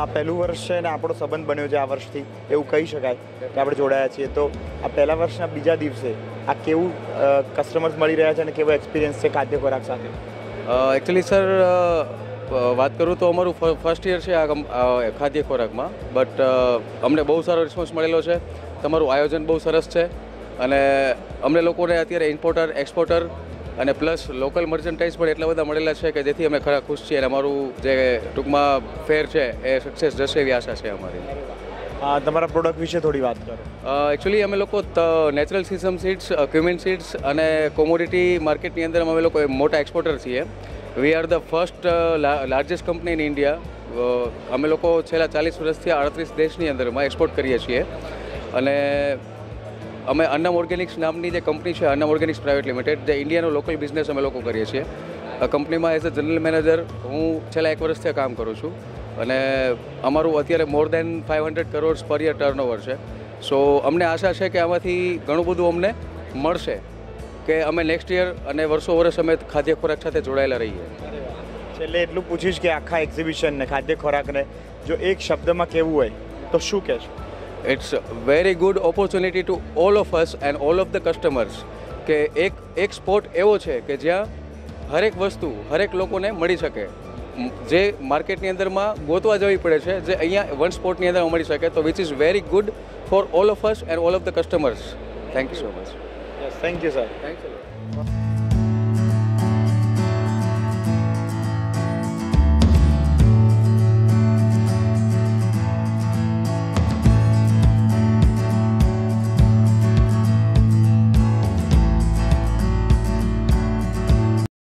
આ પહેલું વર્ષ છે અને આપણો સંબંધ બન્યો છે આ વર્ષથી એવું કહી શકાય કે આપણે જોડાયા છીએ. તો આ પહેલા વર્ષના બીજા દિવસે આ કેવું કસ્ટમર્સ મળી રહ્યા છે અને કેવો એક્સપિરિયન્સ છે ખાદ્ય ખોરાક સાથે? એકચ્યુઅલી સર વાત કરું તો અમારું ફર્સ્ટ યર છે આ ખાદ્ય ખોરાકમાં, બટ અમને બહુ સારો રિસ્પોન્સ મળેલો છે. તમારું આયોજન બહુ સરસ છે અને અમને લોકોને અત્યારે ઇમ્પોર્ટર, એક્સપોર્ટર અને પ્લસ લોકલ મર્ચન્ટાઇઝ પણ એટલા બધા મળેલા છે કે જેથી અમે ખરા ખુશ છીએ અને અમારું જે ટૂંકમાં ફેર છે એ સક્સેસ જશે એવી આશા છે અમારી. તમારા પ્રોડક્ટ વિશે થોડી વાત કરો. એકચ્યુઅલી અમે લોકો natural sesame seeds, cumin seeds અને કોમોડિટી માર્કેટની અંદર અમે લોકો મોટા એક્સપોર્ટર છીએ. We are the first largest company in India. અમે લોકો છેલ્લા 40 વર્ષથી 38 દેશની અંદરમાં એક્સપોર્ટ કરીએ છીએ અને અમે અન્નમ ઓર્ગેનિક્સ નામની જે કંપની છે, અન્નમ ઓર્ગેનિક્સ પ્રાઇવેટ લિમિટેડ, જે ઇન્ડિયાનો લોકલ બિઝનેસ અમે લોકો કરીએ છીએ. આ કંપનીમાં એઝ અ જનરલ મેનેજર હું છેલ્લા 1 વર્ષથી કામ કરું છું અને અમારું અત્યારે મોર દેન 500 કરોડ પર યર ટર્નઓવર છે. સો અમને આશા છે કે આમાંથી ઘણું બધું અમને મળશે કે અમે નેક્સ્ટ યર અને વર્ષો અમે ખાદ્ય ખોરાક સાથે જોડાયેલા રહીએ. છેલ્લે એટલું પૂછીશ કે આખા એક્ઝિબિશનને, ખાદ્ય ખોરાકને જો એક શબ્દમાં કહેવું હોય તો શું કહેશો? It's very good opportunity to all of us and all of the customers કે એક સ્પોટ એવો છે કે જ્યાં હરેક વસ્તુ હરેક લોકોને મળી શકે, જે માર્કેટની અંદરમાં ગોતવા જવી પડે છે, જે અહીંયા વન સ્પોટની અંદર મળી શકે. તો which is very good for all of us and all of the customers. Thank you so much. Thank you sir. Thank you.